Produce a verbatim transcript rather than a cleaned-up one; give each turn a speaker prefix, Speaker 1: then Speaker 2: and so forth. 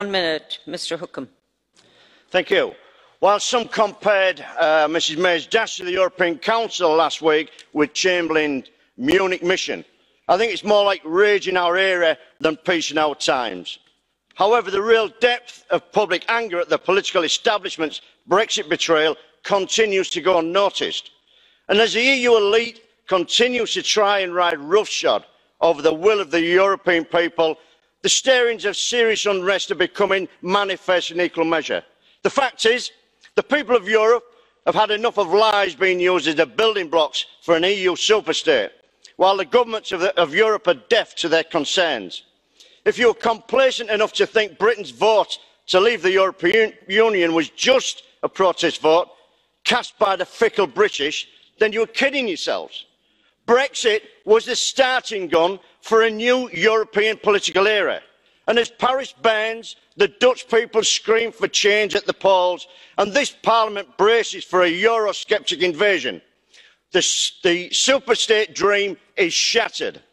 Speaker 1: One minute, Mr Hookham.
Speaker 2: Thank you. While some compared uh, Mrs May's dash to the European Council last week with Chamberlain's Munich mission, I think it's more like rage in our era than peace in our times. However, the real depth of public anger at the political establishment's Brexit betrayal continues to go unnoticed. And as the E U elite continues to try and ride roughshod over the will of the European people, the stirrings of serious unrest are becoming manifest in equal measure. The fact is, the people of Europe have had enough of lies being used as the building blocks for an E U superstate, while the governments of, the, of Europe are deaf to their concerns. If you were complacent enough to think Britain's vote to leave the European Union was just a protest vote cast by the fickle British, then you were kidding yourselves. Brexit was the starting gun for a new European political era. And as Paris burns, the Dutch people scream for change at the polls, and this Parliament braces for a Eurosceptic invasion. The, the superstate dream is shattered.